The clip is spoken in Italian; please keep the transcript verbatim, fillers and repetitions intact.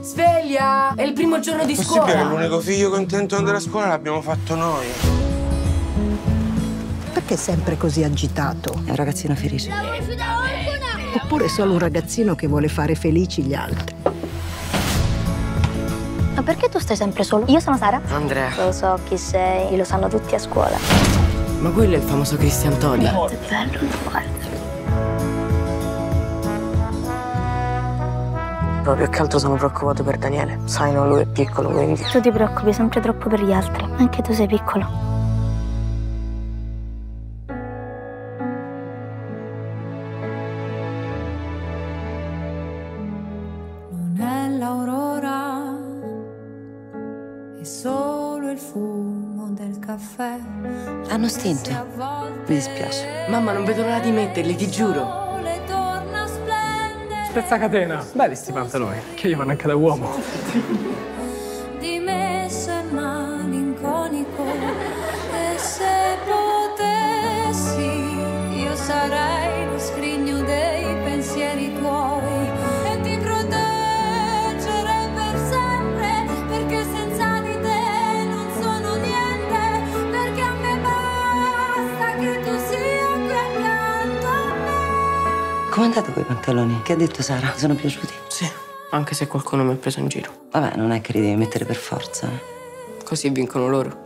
Sveglia! È il primo giorno di scuola! Possibile che l'unico figlio contento di andare a scuola l'abbiamo fatto noi? Perché è sempre così agitato? È un ragazzino felice. Oppure solo un ragazzino che vuole fare felici gli altri? Ma perché tu stai sempre solo? Io sono Sara. Andrea. Lo so chi sei, lo sanno tutti a scuola. Ma quello è il famoso Cristian Todi. È bello, guarda. Proprio che altro sono preoccupato per Daniele. Sai, no, lui è piccolo, quindi... Tu ti preoccupi sempre troppo per gli altri. Anche tu sei piccolo. Non è l'aurora, è solo il fumo del caffè. Hanno stinto. Mi dispiace. Mamma, non vedo l'ora di metterli, ti giuro. Spezza catena. Belli sti pantaloni, che io vanno anche da uomo. Dimesso e malinconico, e se potessi io sarei lo scrigno dei pensieri tuoi e ti proteggerei per sempre, perché senza di te non sono niente, perché a me basta che tu sia qui accanto a me. Com'è andato quei pantaloni? Che ha detto Sara? Ti sono piaciuti? Sì, anche se qualcuno mi ha preso in giro. Vabbè, non è che li devi mettere per forza. eh. Così vincono loro.